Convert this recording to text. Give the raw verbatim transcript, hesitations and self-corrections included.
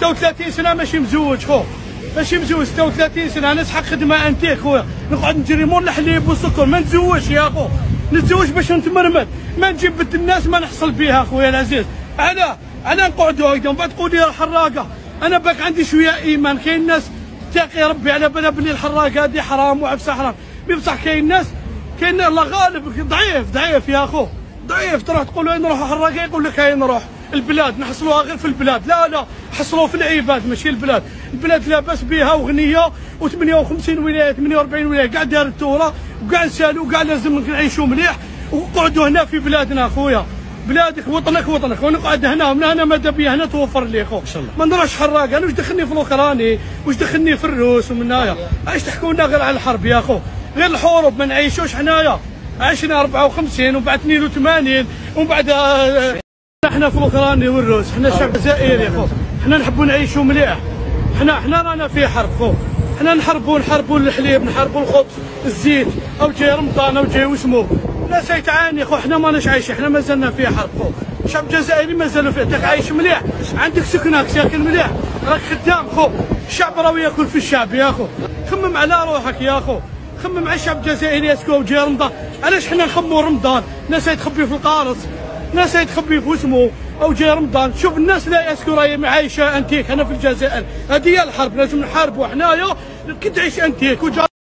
ستة وثلاثين سنه ماشي مزوج خو، ماشي مزوج ستة وثلاثين سنه. انا شحال خدمه انتيك خويا، نقعد نجري مور الحليب والسكر، ما نتزوجش يا خو، نتزوج باش نتمرمد، ما نجيب بنت الناس ما نحصل بها خويا العزيز. انا انا نقعدوا هكذا ومن بعد تقول لي الحراقه، انا باك عندي شويه ايمان. كاين ناس تاقي ربي على بالها بلي الحراقه هذه حرام وعفسه حرام، بصح كاين ناس، كاين الله غالب ضعيف ضعيف يا خو، ضعيف. تروح تقول له نروح حراقه يقول لك هاي نروح البلاد نحصلوها غير في البلاد. لا لا، حصلوا في العباد ماشي البلاد. البلاد لاباس بها وغنيه وثمانية وخمسين ولايه ثمانية وأربعين ولايه كاع دار الثوره وكاع نسالوا وكاع لازم نعيشوا مليح. وقعدوا هنا في بلادنا خويا، بلادك وطنك وطنك، ونقعد هنا ومن هنا ماذا بيا هنا توفر لي خو. ما نروحش حراقه. انا واش دخلني في الاوكراني، واش دخلني في الروس ومن هنايا؟ عايش تحكوا لنا غير على الحرب يا خو، غير الحروب ما نعيشوش حنايا. عشنا أربعة وخمسين ومن بعد اثنين وثمانين ومن بعد احنا في الاوكراني والروس. احنا شعب جزائري خو، احنا نحبوا نعيشوا مليح. احنا احنا رانا في حرب خو، احنا نحاربوا نحاربوا الحليب، نحاربوا الخبز الزيت، او جاي رمضان او جاي واسمو الناس تعاني خو. احنا ماناش عايشين، احنا مازلنا في حرب خو. الشعب الجزائري مازالوا فيه. انت عايش مليح، عندك سكنك ساكن مليح، راك خدام خو. الشعب راهو ياكل في الشعب يا خو. خمم على روحك يا خو، خمم على الشعب الجزائري. اسكو جاي رمضان، علاش حنا نخموا رمضان؟ ناس تخبي في القارص، ناس تخبي في وسمو، او جاي رمضان. شوف الناس لا اسكو راهي عايشه انتيك هنا في الجزائر. هذه هي الحرب، لازم نحاربوا حنايا كي تعيش انتيك.